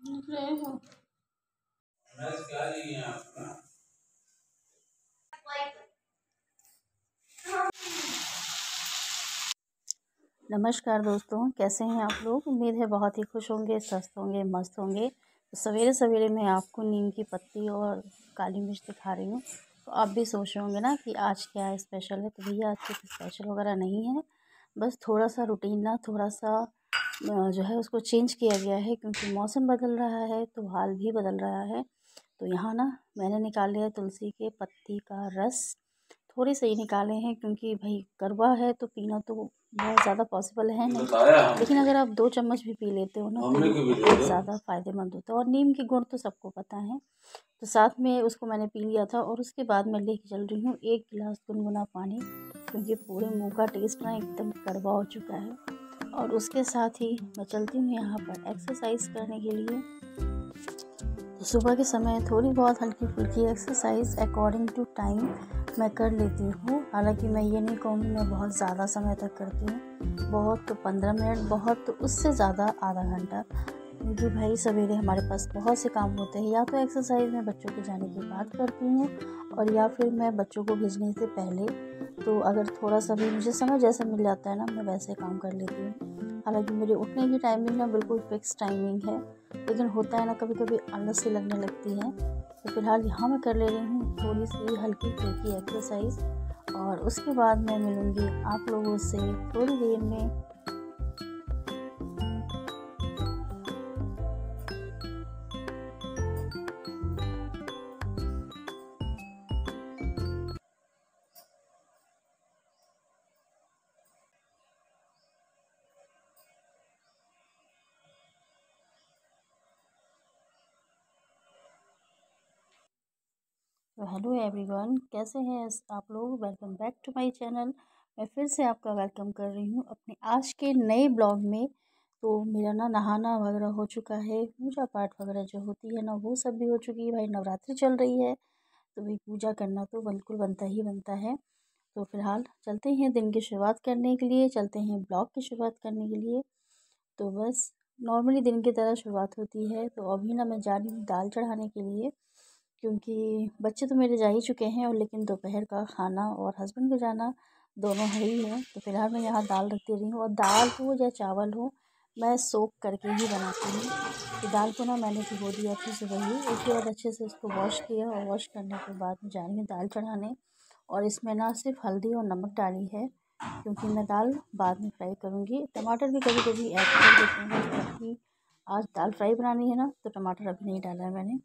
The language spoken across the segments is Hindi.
नमस्कार दोस्तों, कैसे हैं आप लोग। उम्मीद है बहुत ही खुश होंगे, स्वस्थ होंगे, मस्त होंगे। तो सवेरे सवेरे मैं आपको नीम की पत्ती और काली मिर्च दिखा रही हूँ। तो आप भी सोच रहे होंगे ना कि आज क्या स्पेशल है। तो भैया आज कुछ स्पेशल वगैरह नहीं है, बस थोड़ा सा रूटीन ना थोड़ा सा जो है उसको चेंज किया गया है, क्योंकि मौसम बदल रहा है तो हाल भी बदल रहा है। तो यहाँ ना मैंने निकाल लिया तुलसी के पत्ती का रस। थोड़े से ही निकाले हैं, क्योंकि भाई कड़वा है तो पीना तो बहुत ज़्यादा पॉसिबल है नहीं, लेकिन अगर आप 2 चम्मच भी पी लेते हो ना तो ये बहुत ज़्यादा फ़ायदेमंद होता है। और नीम के गुण तो सबको पता है। तो साथ में उसको मैंने पी लिया था, और उसके बाद मैं लेके चल रही हूँ 1 गिलास गुनगुना पानी, क्योंकि पूरे मुँह का टेस्ट ना एकदम कड़वा हो चुका है। और उसके साथ ही मैं चलती हूँ यहाँ पर एक्सरसाइज करने के लिए। तो सुबह के समय थोड़ी बहुत हल्की फुल्की एक्सरसाइज अकॉर्डिंग टू टाइम मैं कर लेती हूँ। हालांकि मैं ये नहीं कहूँगी मैं बहुत ज़्यादा समय तक करती हूँ, बहुत तो 15 मिनट, बहुत तो उससे ज़्यादा आधा घंटा, क्योंकि भाई सवेरे हमारे पास बहुत से काम होते हैं। या तो एक्सरसाइज में बच्चों के जाने के बाद करती हूँ, और या फिर मैं बच्चों को भेजने से पहले, तो अगर थोड़ा सा भी मुझे समय जैसे मिल जाता है ना मैं वैसे काम कर लेती हूँ। हालांकि मेरे उठने की टाइमिंग ना बिल्कुल फिक्स टाइमिंग है, लेकिन होता है ना कभी कभी आलस सी लगने लगती है। तो फिलहाल यहाँ मैं कर ले रही हूँ थोड़ी सी हल्की फुल्की एक्सरसाइज, और उसके बाद मैं मिलूँगी आप लोगों से थोड़ी देर में। तो हेलो एवरीवन, कैसे हैं आप लोग। Welcome back to my channel. मैं फिर से आपका वेलकम कर रही हूँ अपने आज के नए ब्लॉग में। तो मेरा ना नहाना वगैरह हो चुका है, पूजा पाठ वगैरह जो होती है ना वो सब भी हो चुकी है। भाई नवरात्रि चल रही है, तो भाई पूजा करना तो बिल्कुल बनता ही बनता है। तो फिलहाल चलते हैं दिन की शुरुआत करने के लिए, चलते हैं ब्लॉग की शुरुआत करने के लिए। तो बस नॉर्मली दिन की तरह शुरुआत होती है। तो अभी ना मैं जा रही हूँ दाल चढ़ाने के लिए, क्योंकि बच्चे तो मेरे जा ही चुके हैं, और लेकिन दोपहर का खाना और हस्बैंड को जाना दोनों है ही है। तो फिलहाल मैं यहाँ दाल रख दे रही हूँ, और दाल हो या चावल हो मैं सोक करके ही बनाती हूँ। तो दाल को ना मैंने भिगो दिया था सुबह ही, उसके बाद अच्छे से उसको वॉश किया, और वॉश करने के बाद मैं जा रही हूँ दाल चढ़ाने। और इसमें ना सिर्फ हल्दी और नमक डाली है, क्योंकि मैं दाल बाद में फ्राई करूँगी। टमाटर भी कभी कभी ऐड कर देते हैं, क्योंकि आज दाल फ्राई बनानी है ना, तो टमाटर अभी नहीं डाला है मैंने।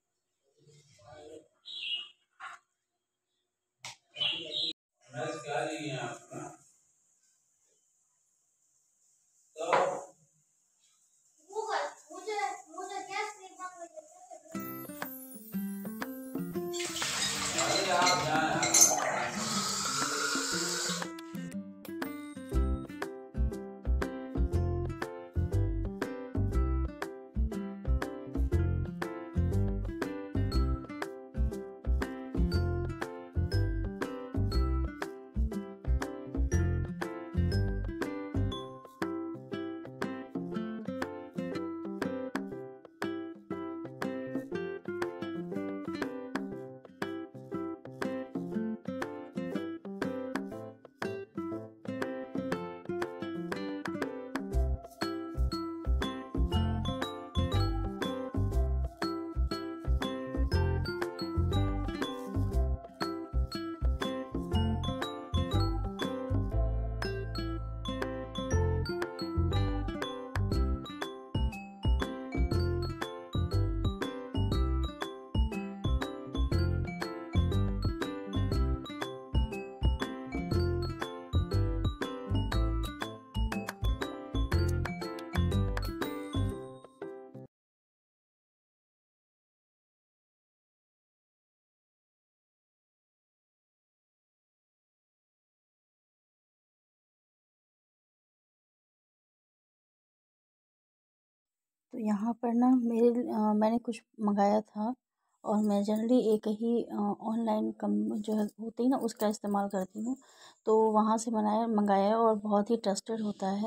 तो यहाँ पर ना मैंने कुछ मंगाया था, और मैं जनरली एक ही ऑनलाइन कम जो है होती है ना उसका इस्तेमाल करती हूँ। तो वहाँ से मंगाया, और बहुत ही ट्रस्टेड होता है।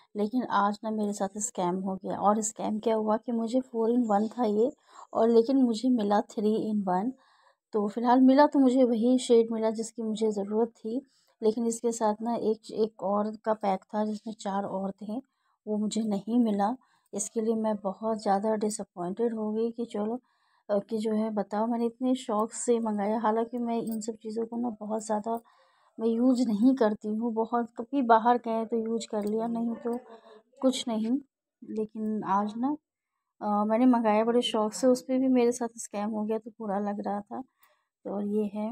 लेकिन आज ना मेरे साथ स्कैम हो गया। और स्कैम क्या हुआ कि मुझे 4 इन 1 था ये, और लेकिन मुझे मिला 3 इन 1। तो फ़िलहाल मिला तो मुझे वही शेड मिला जिसकी मुझे ज़रूरत थी, लेकिन इसके साथ ना एक एक और का पैक था जिसमें 4 और थे, वो मुझे नहीं मिला। इसके लिए मैं बहुत ज़्यादा डिसअपॉइंटेड हो गई कि चलो कि जो है बताओ, मैंने इतने शौक़ से मँगाया, हालाँकि मैं इन सब चीज़ों को ना बहुत ज़्यादा मैं यूज़ नहीं करती हूँ। बहुत कभी बाहर गए तो यूज़ कर लिया, नहीं तो कुछ नहीं। लेकिन आज ना मैंने मँगाया बड़े शौक़ से, उस पे भी मेरे साथ स्कैम हो गया तो बुरा लग रहा था। तो और ये है।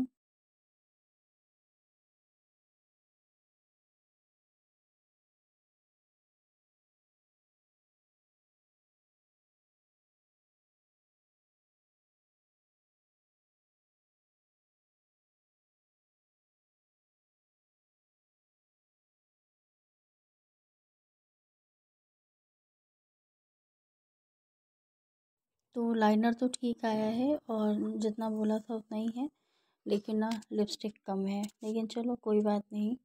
तो लाइनर तो ठीक आया है और जितना बोला था उतना ही है, लेकिन ना लिपस्टिक कम है, लेकिन चलो कोई बात नहीं।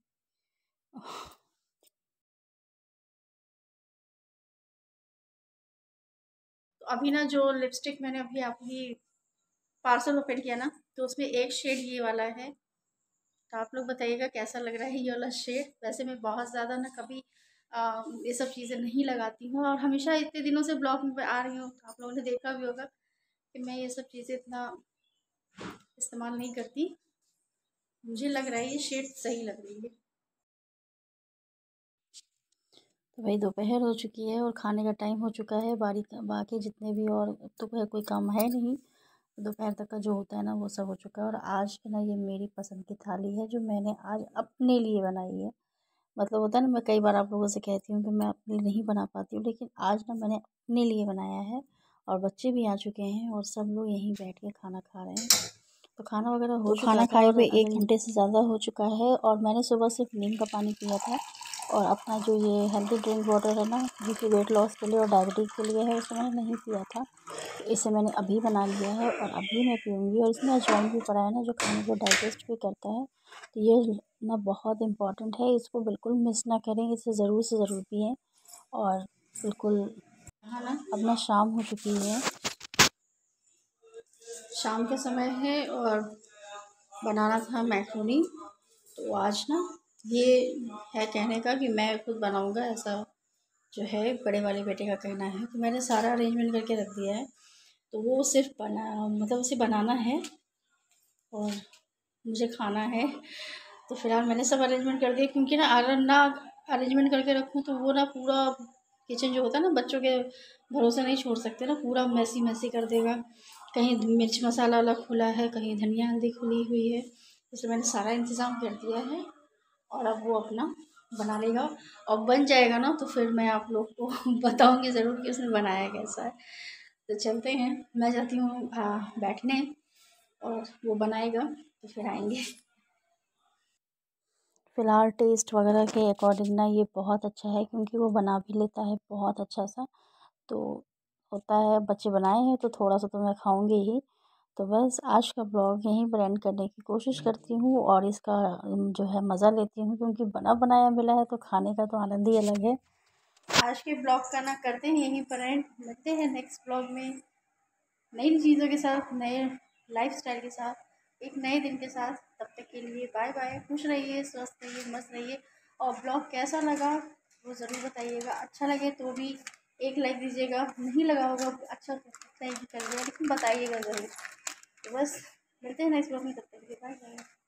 तो अभी ना जो लिपस्टिक मैंने अभी आपकी पार्सल ओपन किया ना, तो उसमें एक शेड ये वाला है। तो आप लोग बताइएगा कैसा लग रहा है ये वाला शेड। वैसे मैं बहुत ज़्यादा ना कभी ये सब चीज़ें नहीं लगाती हूँ, और हमेशा इतने दिनों से ब्लॉग में आ रही हूँ, तो आप लोगों ने देखा भी होगा कि मैं ये सब चीज़ें इतना इस्तेमाल नहीं करती। मुझे लग रहा है ये शेड सही लग रही है। तो भाई दोपहर हो चुकी है और खाने का टाइम हो चुका है। बाकी जितने भी और तो कोई काम है नहीं, दोपहर तक का जो होता है ना वो सब हो चुका है। और आज ना ये मेरी पसंद की थाली है जो मैंने आज अपने लिए बनाई है। मतलब होता है ना, मैं कई बार आप लोगों से कहती हूँ कि मैं अपने लिए नहीं बना पाती हूँ, लेकिन आज ना मैंने अपने लिए बनाया है। और बच्चे भी आ चुके हैं और सब लोग यहीं बैठ के खाना खा रहे हैं। तो खाना वगैरह हो चुका खाना खाए हुए 1 घंटे से ज़्यादा हो चुका है, और मैंने सुबह सिर्फ नीम का पानी पिया था। और अपना जो ये हेल्दी ड्रिंक वाटर है ना, जो कि वेट लॉस के लिए और डायबिटीज़ के लिए है, उसे मैंने नहीं पिया था। तो इसे मैंने अभी बना लिया है और अभी मैं पीऊँगी। और इसमें अजवाइन भी पड़ा है ना, जो खाने को डाइजेस्ट भी करता है। तो ये ना बहुत इम्पॉर्टेंट है, इसको बिल्कुल मिस ना करें, इसे ज़रूर से ज़रूर पिएँ। और बिल्कुल हाँ ना, अब ना शाम हो चुकी है, शाम का समय है और बनाना था मैक्रोनी। तो आज ना ये है कहने का कि मैं खुद बनाऊंगा, ऐसा जो है बड़े वाले बेटे का कहना है। तो मैंने सारा अरेंजमेंट करके रख दिया है, तो वो सिर्फ मतलब उसे बनाना है और मुझे खाना है। तो फ़िलहाल मैंने सब अरेंजमेंट कर दिया, क्योंकि ना अगर ना अरेंजमेंट करके रखूँ तो वो ना पूरा किचन जो होता है ना, बच्चों के भरोसे नहीं छोड़ सकते ना, पूरा मैसी मैसी कर देगा। कहीं मिर्च मसाला अलग खुला है, कहीं धनिया हल्दी खुली हुई है। इसलिए मैंने सारा इंतज़ाम कर दिया है और अब वो अपना बना लेगा। और बन जाएगा ना तो फिर मैं आप लोग को बताऊँगी ज़रूर कि उसने बनाया कैसा है। तो चलते हैं, मैं जाती हूँ बैठने, और वो बनाएगा तो फिर आएँगे। फ़िलहाल टेस्ट वगैरह के अकॉर्डिंग ना ये बहुत अच्छा है, क्योंकि वो बना भी लेता है बहुत अच्छा सा। तो होता है, बच्चे बनाए हैं तो थोड़ा-सा तो मैं खाऊँगी ही। तो बस आज का ब्लॉग यहीं पर एंड करने की कोशिश करती हूँ, और इसका जो है मज़ा लेती हूँ, क्योंकि बना बनाया मिला है तो खाने का तो आनंद ही अलग है। आज के ब्लॉग का ना करते हैं यहीं पर एंड, मिलते हैं नेक्स्ट ब्लॉग में नई चीज़ों के साथ, नए लाइफ़स्टाइल के साथ, एक नए दिन के साथ। तब तक के लिए बाय बाय, खुश रहिए, स्वस्थ रहिए, मस्त रहिए। और ब्लॉग कैसा लगा वो ज़रूर बताइएगा। अच्छा लगे तो भी एक लाइक दीजिएगा, नहीं लगा होगा अच्छा तो लाइक भी कर दिया, लेकिन बताइएगा ज़रूर। तो बस मिलते हैं नेक्स्ट ब्लॉग में, तब तक के लिए बाय बाय।